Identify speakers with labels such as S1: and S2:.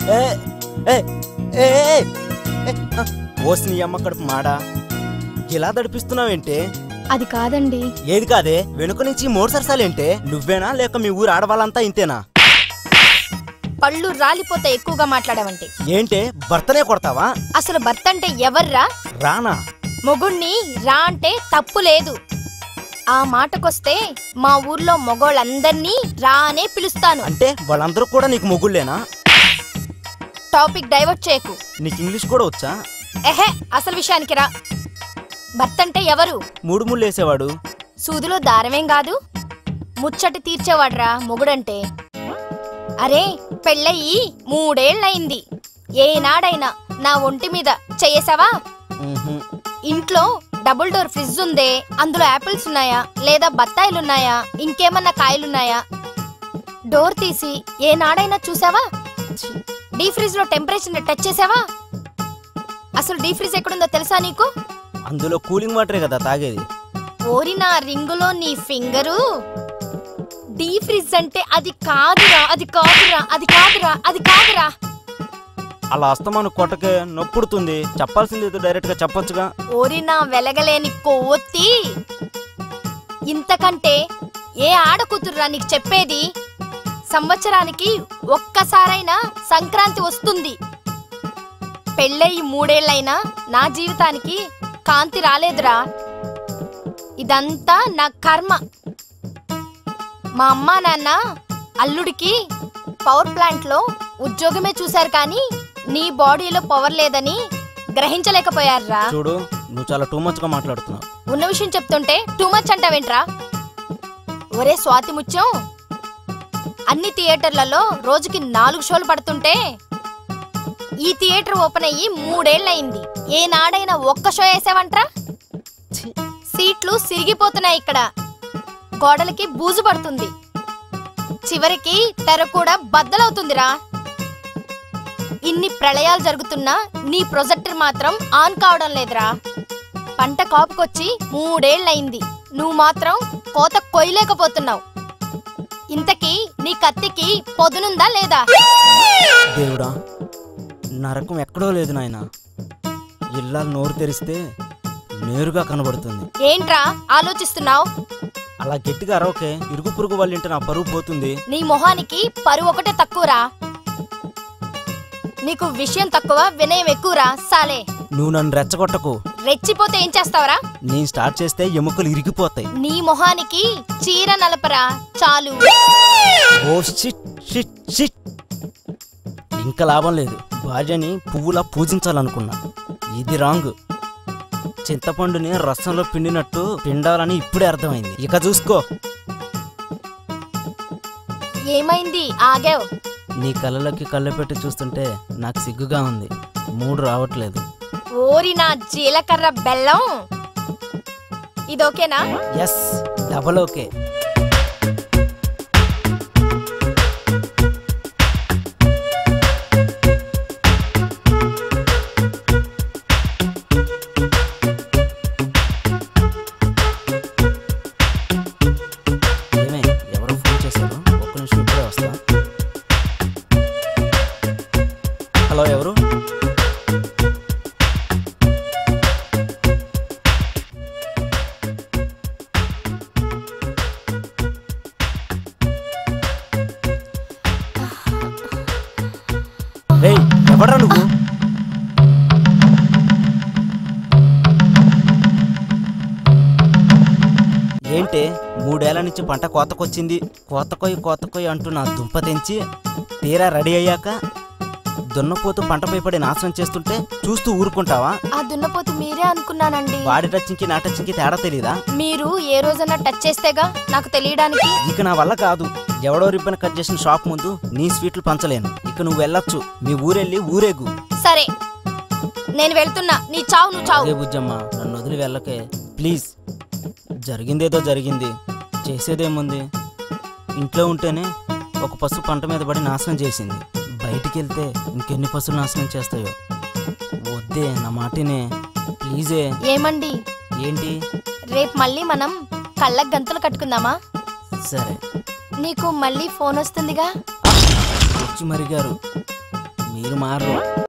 S1: OC నీ అమ్మ కడుపు మాడా ఇలా దడిపిస్తున్నావేంటే?
S2: అది కాదండి.
S1: ఏది కాదే? వెనుక నుంచి మూడు సరసాలేంటే? నువ్వేనా లేక మీ ఊరు ఆడవాళ్ళంతా ఇంతేనా?
S2: పళ్ళు రాలిపోతే ఎక్కువగా మాట్లాడావంటే
S1: ఏంటే భర్తనే కొడతావా?
S2: అసలు భర్త అంటే ఎవర్రా?
S1: రానా?
S2: మొగుణ్ణి రా అంటే తప్పు లేదు. ఆ మాటకొస్తే మా ఊర్లో మొగోళ్ళందర్నీ రా అనే పిలుస్తాను.
S1: అంటే వాళ్ళందరూ కూడా నీకు మొగుళ్ళేనా?
S2: టాపిక్ డైవర్ట్ చేయకు.
S1: నీకు ఇంగ్లీష్ కూడా వచ్చా?
S2: ఎహే, అసలు విషయానికి రా. భర్త అంటే ఎవరు?
S1: మూడు ముళ్ళు వేసేవాడు.
S2: సూదిలో దారమేం కాదు, ముచ్చటి తీర్చేవాడ్రా మొగుడంటే. అరే, పెళ్ళయి 3 ఏళ్ళయింది. ఏనాడైనా నా ఒంటి మీద చెయ్యేసావా? ఇంట్లో డబుల్ డోర్ ఫ్రిడ్జ్ ఉందే, అందులో యాపిల్స్ ఉన్నాయా లేదా బత్తాయిలున్నాయా ఇంకేమన్నా కాయలున్నాయా? డోర్ తీసి ఏనాడైనా చూసావా? డీ ఫ్రిడ్జ్ లో టెంపరేచర్ టచ్ చేసావా? అసలు డీ ఫ్రిడ్జ్ ఎక్కడుందో తెలుసా నీకు?
S1: అందులో కూలింగ్ వాటరే కదా తాగేది.
S2: ఓరి నా రింగులో నీ ఫింగరు. డీ ఫ్రిడ్జ్ అంటే అది కాదురా, అది కాదురా, అది కాదురా, అది కాదురా.
S1: అలా అస్తమాను కొట్టకే నొప్పుడుతుంది. చెప్పాల్సింది డైరెక్ట్ గా చెప్పొచ్చుగా.
S2: ఓరి నా వెలగలేని కొవ్వొత్తి. ఇంతకంటే ఏ ఆడకూతుర్రా నీకు చెప్పేది? సంవత్సరానికి ఒక్కసారైనా సంక్రాంతి వస్తుంది. పెళ్ళయి 3 ఏళ్ళైనా నా జీవితానికి కాంతి రాలేదురా. ఇదంతా నా కర్మ. మా అమ్మా నాన్న అల్లుడికి పవర్ ప్లాంట్ లో ఉద్యోగమే చూశారు, కానీ నీ బాడీలో పవర్ లేదని గ్రహించలేకపోయారా.
S1: చూడు, నువ్వు చాలా టూ మచ్ గా మాట్లాడుతున్నావు.
S2: ఉన్న విషయం చెప్తుంటే టూ మచ్ అంటావేంట్రా? ఒరే స్వాతి ముత్యం, అన్ని థియేటర్లలో రోజుకి 4 షోలు పడుతుంటే ఈ థియేటర్ ఓపెన్ అయ్యి 3 ఏళ్ళయింది. ఏనాడైనా ఒక్క షో వేసావంట్రా? సీట్లు సిరిగిపోతున్నాయి. ఇక్కడ గోడలకి బూజు పడుతుంది. చివరికి తెర కూడా బద్దలవుతుందిరా. ఇన్ని ప్రళయాలు జరుగుతున్నా నీ ప్రొజెక్టర్ మాత్రం ఆన్ కావడం లేదురా. పంట కాపుకొచ్చి 3 ఏళ్ళయింది. నువ్వు మాత్రం కోత కొయ్యలేకపోతున్నావు. ఇంతకీ నీ కత్తికి పొదునుందా లేదా?
S1: దేవుడా, నరకం ఎక్కడో లేదు నాయనా. ఇల్లాలు నోరు తెరిస్తే నేరుగా కనబడుతుంది.
S2: ఏంట్రా ఆలోచిస్తున్నావు?
S1: అలా గట్టిగా అరవకే, ఇరుగు పురుగు వాళ్ళింటే నా పరువు పోతుంది.
S2: నీ మొహానికి పరువు ఒకటే తక్కువరా. నీకు విషయం తక్కువ, వినయం ఎక్కువరా. సాలే,
S1: నువ్వు నన్ను రెచ్చగొట్టకు.
S2: రెచ్చిపోతే ఏం చేస్తావరా?
S1: నేను స్టార్ట్ చేస్తే ఎముకలు ఇరిగిపోతాయి.
S2: నీ మొహానికి చీర నలపరా చాలు.
S1: Oh shit shit shit. ఇంకా లాభం లేదు. భార్యని పువ్వులా పూజించాలనుకున్నా, ఇది రాంగ్. చింతపండుని రసంలో పిండినట్టు పిండాలని ఇప్పుడే అర్థమైంది. ఇక చూసుకో.
S2: ఏమైంది ఆగావ్?
S1: నీ కళ్ళలోకి కళ్ళు పెట్టి చూస్తుంటే నాకు సిగ్గుగా ఉంది. మూడు రావట్లేదు.
S2: ఓరి నా జీలకర్ర బెల్లం, ఇదోకేనా?
S1: Yes, double okay. హలో, ఎవరు? రేయ్, ఎవడ్రా నువ్వు? ఏంటే 3 ఏళ్ల నుంచి పంట కోతకొచ్చింది, కోతకొయ్యి అంటూ నా దుంప తెంచి తీరా రెడీ అయ్యాక దున్నపోతు పంటపై పడి నాశనం చేస్తుంటే చూస్తూ ఊరుకుంటావా?
S2: ఆ దున్నపోతు మీరే అనుకున్నానండి.
S1: వాడి టచ్చింకి నా టచ్చింకి తేడా తెలీదా?
S2: మీరు ఏ రోజన్నా టచ్ చేస్తేగా నాకు తెలియడానికి.
S1: ఇక నా వల్ల కాదు. ఎవడో రిబ్బన్ కట్ చేసిన షాప్ ముందు నీ స్వీట్లు పంచలేను. ఇక నువ్వు వెళ్ళొచ్చు. మీ ఊరెళ్ళి ఊరేగు.
S2: సరే, నేను వెళ్తున్నా. నీ చావు నువ్వు చావు.
S1: బుజ్జమ్మ, నన్ను వదిలి వెళ్ళకే ప్లీజ్. జరిగిందేదో జరిగింది, చేసేదేముంది? ఇంట్లో ఉంటేనే ఒక పశువు పంట మీద పడి నాశనం చేసింది. బయటికి వెళ్తే ఇంకెన్ని పశువులు నాశనం చేస్తాయో. వద్దే, నా మాటినే ప్లీజే.
S2: ఏమండి?
S1: ఏంటి?
S2: రేపు మళ్ళీ మనం కళ్ళకు గంతులు కట్టుకుందామా?
S1: సరే.
S2: నీకు మళ్ళీ ఫోన్ వస్తుందిగా.
S1: వచ్చి మరిగారు. మీ మీరు మారరు.